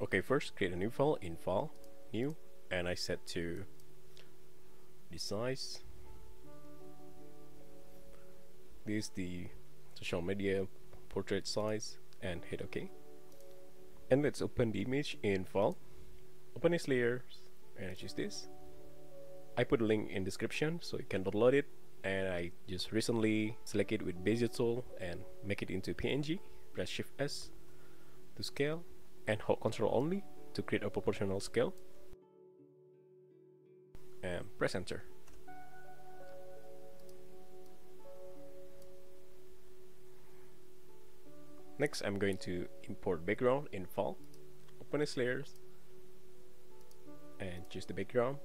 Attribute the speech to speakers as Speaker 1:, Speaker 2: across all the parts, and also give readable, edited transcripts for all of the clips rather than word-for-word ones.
Speaker 1: Okay, first create a new file in File, New, and I set to the size. This is the social media portrait size, and hit OK. And let's open the image in File, open its layers, and I choose this. I put a link in description so you can download it, and I just recently select it with Bezier tool and make it into PNG. Press Shift S to scale and hold Ctrl only to create a proportional scale, and press enter. Next, I'm going to import background in File, open its layers, and choose the background,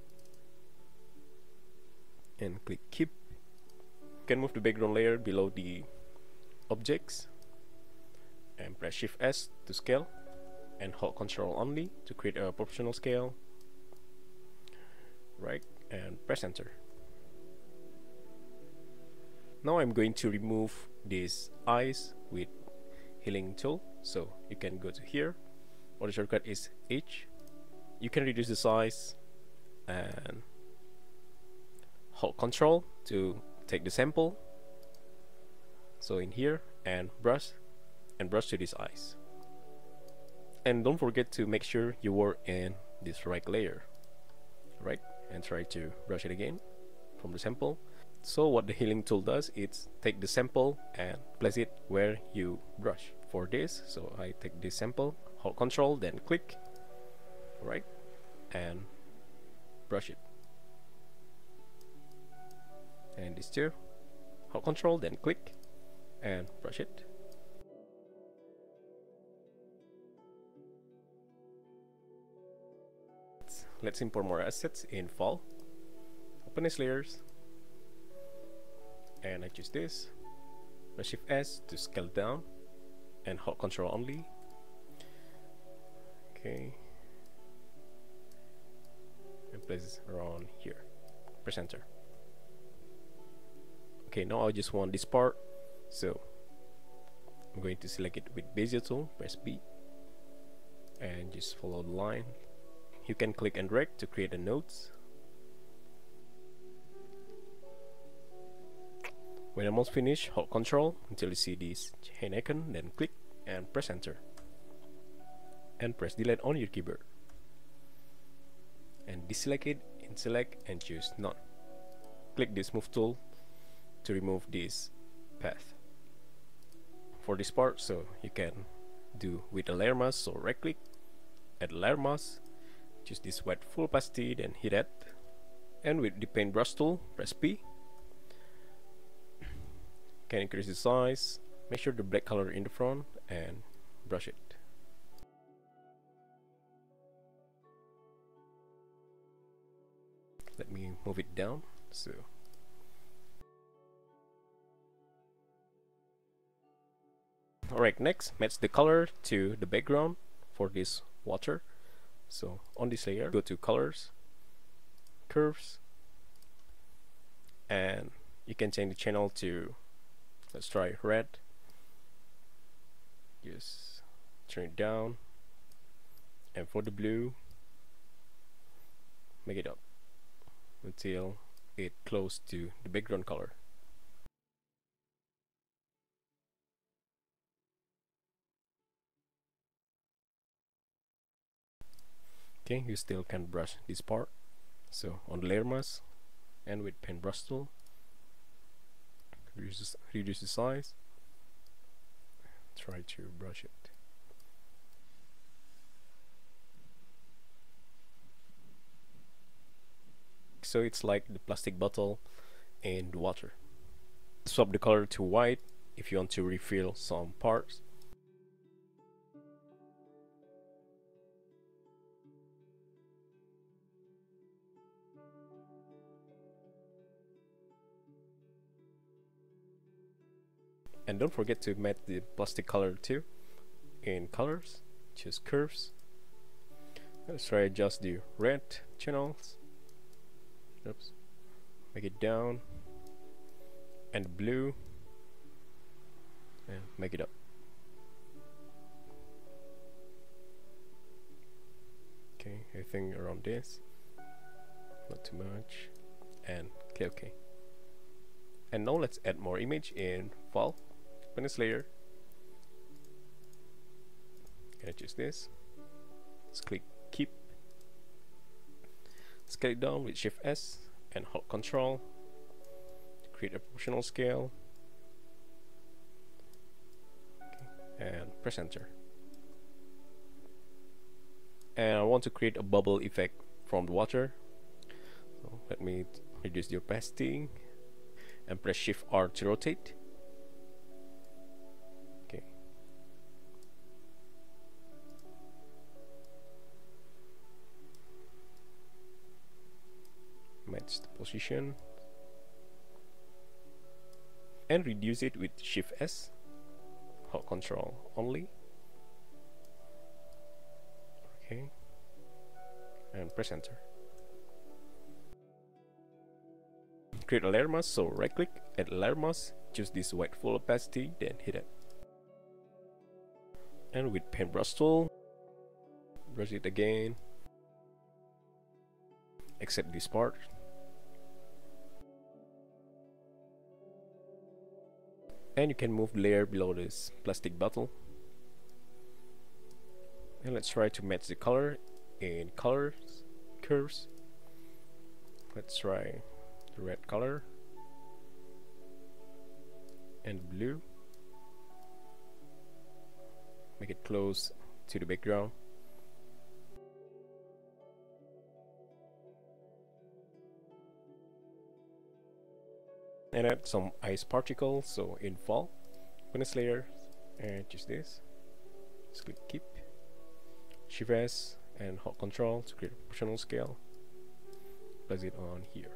Speaker 1: and click Keep. You can move the background layer below the objects, and press Shift S to scale, and hold Ctrl only to create a proportional scale, right, and press enter. Now I'm going to remove these eyes with healing tool, so you can go to here, or the shortcut is H. You can reduce the size and hold Ctrl to take the sample, so in here, and brush to these eyes. And don't forget to make sure you were in this right layer, right, and try to brush it again from the sample. So what the healing tool does is take the sample and place it where you brush. For this, so I take this sample, hold Ctrl, then click, right, and brush it. And this too, hold Ctrl, then click, and brush it. Let's import more assets in File, open its layers, and I choose this, press Shift S to scale down, and hold Ctrl only. Okay, and place it around here. Press enter. Okay, now I just want this part, so I'm going to select it with Bezier tool, press B, and just follow the line. You can click and drag to create the nodes. When almost finished, hold Ctrl until you see this hand icon, then click and press enter. And press delete on your keyboard. And deselect it in select and choose none. Click this move tool to remove this path. For this part, so you can do with a layer mask, so right click, add layer mask, choose this white full opacity, then hit add. And with the paintbrush tool, press P. Can increase the size, make sure the black color in the front, and brush it. Let me move it down. So alright, next match the color to the background for this water. So on this layer, go to colors, curves, and you can change the channel to, let's try red. Just turn it down, and for the blue, make it up until it close to the background color. Okay, you still can brush this part. So on the layer mask and with paintbrush tool, reduce the size, try to brush it. So it's like the plastic bottle in the water. Swap the color to white if you want to refill some parts. And don't forget to match the plastic color too. In colors, choose curves. Let's try adjust the red channels. Oops. Make it down. And blue. And make it up. I think around this, not too much, and click OK. And now let's add more image in File, Furnace Layer. Gonna choose this. Let's click Keep. Scale it down with Shift S and hold Control to create a proportional scale. Okay. And press Enter. And I want to create a bubble effect from the water. So let me reduce the opacity and press Shift R to rotate. Okay. Match the position and reduce it with Shift S, hold Control only. Okay, and press Enter. Create a layer mask, so right click, add layer mask, choose this white full opacity, then hit it. And with paintbrush tool, brush it again, except this part. And you can move the layer below this plastic bottle. And let's try to match the color in colors, curves. Let's try the red color and blue. Make it close to the background. And add some ice particles, so in File, Furnace Layer, and choose this. Just click Keep, Shift S and hold Control to create a proportional scale. Place it on here.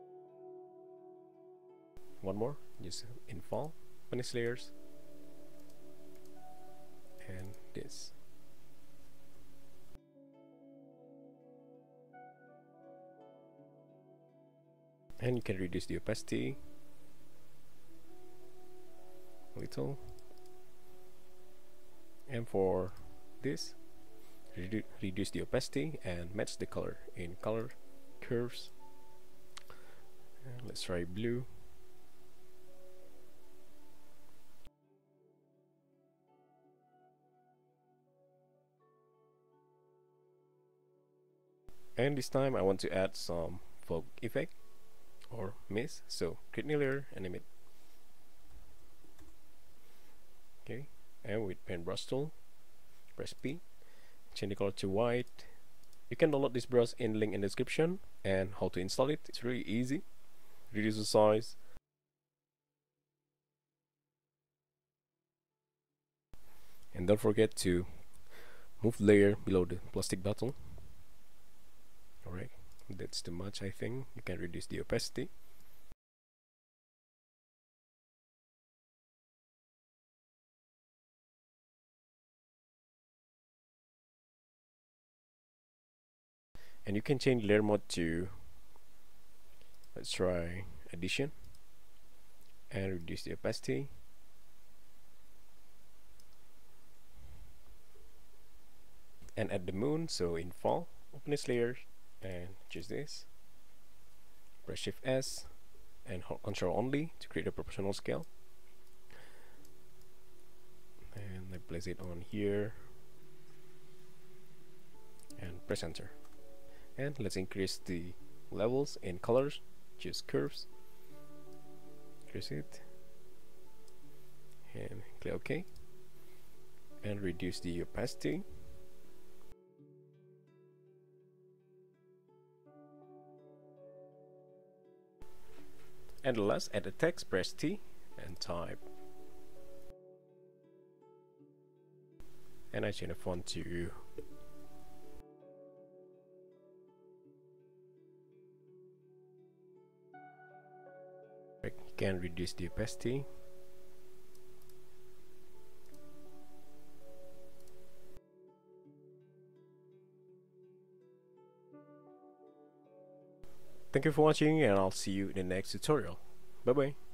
Speaker 1: One more, just in File, Furnace Layers, and this. And you can reduce the opacity a little, and for this, reduce the opacity and match the color in color, curves. And let's try blue. And this time I want to add some fog effect or mist, so create new layer, animate. Okay, and with paintbrush tool, press P, change the color to white. You can download this brush in link in the description, and how to install it, it's really easy. Reduce the size, and don't forget to move the layer below the plastic bottle. Alright, that's too much I think. You can reduce the opacity. And you can change layer mode to, let's try addition, and reduce the opacity. And add the moon, so in File, open this layer and choose this. Press Shift S and hold Control only to create a proportional scale. And I place it on here and press Enter. And let's increase the levels in colors, choose curves, increase it, and click OK, and reduce the opacity. And last, add the text, press T and type. And I change the font to can reduce the opacity. Thank you for watching, and I'll see you in the next tutorial. Bye bye.